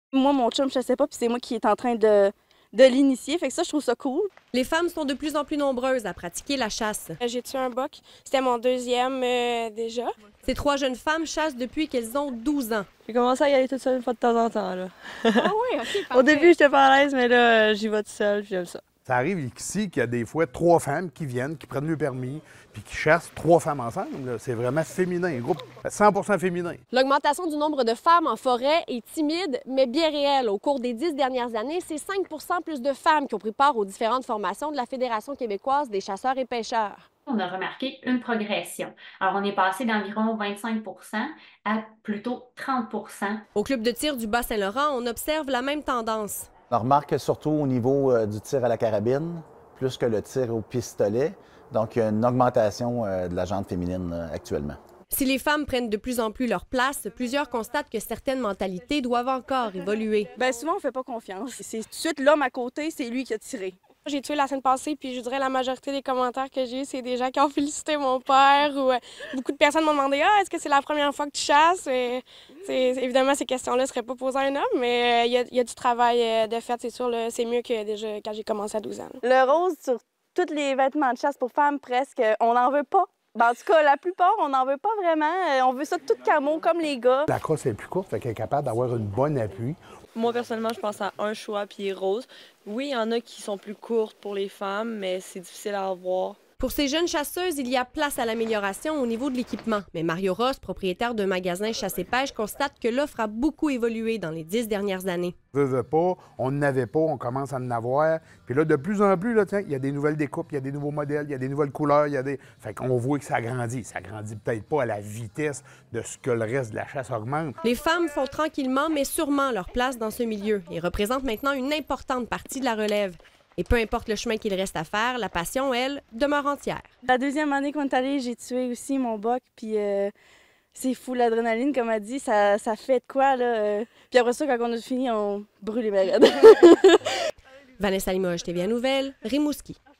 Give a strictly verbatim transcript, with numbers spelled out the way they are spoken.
Moi, mon chum, je sais pas, puis c'est moi qui est en train de, de l'initier. Fait que ça, je trouve ça cool. Les femmes sont de plus en plus nombreuses à pratiquer la chasse. J'ai tué un boc. C'était mon deuxième euh, déjà. Ces trois jeunes femmes chassent depuis qu'elles ont douze ans. J'ai commencé à y aller toute seule une fois de temps en temps. Là. Ah oui, OK, Au début, j'étais pas à l'aise, mais là, j'y vais toute seule, j'aime ça. Ça arrive ici qu'il y a des fois trois femmes qui viennent, qui prennent le permis, puis qui chassent trois femmes ensemble. C'est vraiment féminin, un groupe cent pour cent féminin. L'augmentation du nombre de femmes en forêt est timide, mais bien réelle. Au cours des dix dernières années, c'est cinq pour cent plus de femmes qui ont pris part aux différentes formations de la Fédération québécoise des chasseurs et pêcheurs. On a remarqué une progression. Alors, on est passé d'environ vingt-cinq pour cent à plutôt trente pour cent. Au club de tir du Bas-Saint-Laurent, on observe la même tendance. On remarque surtout au niveau euh, du tir à la carabine, plus que le tir au pistolet. Donc, il y a une augmentation euh, de la jante féminine euh, actuellement. Si les femmes prennent de plus en plus leur place, plusieurs constatent que certaines mentalités doivent encore évoluer. Bien, souvent, on fait pas confiance. C'est tout de suite l'homme à côté, c'est lui qui a tiré. J'ai tué la semaine passée, puis je dirais la majorité des commentaires que j'ai eu, c'est des gens qui ont félicité mon père ou euh, beaucoup de personnes m'ont demandé « Ah, est-ce que c'est la première fois que tu chasses? » Évidemment, ces questions-là ne seraient pas posées à un homme, mais il euh, y, y a du travail euh, de fait, c'est sûr. C'est mieux que déjà quand j'ai commencé à douze ans. Le rose sur tous les vêtements de chasse pour femmes, presque, on n'en veut pas. Ben, en tout cas, la plupart, on n'en veut pas vraiment. On veut ça tout camo, comme les gars. La crosse est plus courte, fait qu'elle est capable d'avoir une bonne appui. Moi, personnellement, je pense à un choix, puis il est rose. Oui, il y en a qui sont plus courtes pour les femmes, mais c'est difficile à avoir. Pour ces jeunes chasseuses, il y a place à l'amélioration au niveau de l'équipement. Mais Mario Ross, propriétaire d'un magasin chasse et pêche, constate que l'offre a beaucoup évolué dans les dix dernières années. Veux, veux pas, on n'avait pas, on commence à en avoir. Puis là, de plus en plus, là, tiens, il y a des nouvelles découpes, il y a des nouveaux modèles, il y a des nouvelles couleurs, il y a des... Fait qu'on voit que ça grandit. Ça grandit peut-être pas à la vitesse de ce que le reste de la chasse augmente. Les femmes font tranquillement, mais sûrement leur place dans ce milieu et représentent maintenant une importante partie de la relève. Et peu importe le chemin qu'il reste à faire, la passion, elle, demeure entière. La deuxième année qu'on est allé, j'ai tué aussi mon boc, puis euh, c'est fou, l'adrénaline, comme elle dit, ça, ça fait de quoi, là. Euh... Puis après ça, quand on a fini, on brûle les malades. Vanessa Limoges, T V A Nouvelles, Rimouski.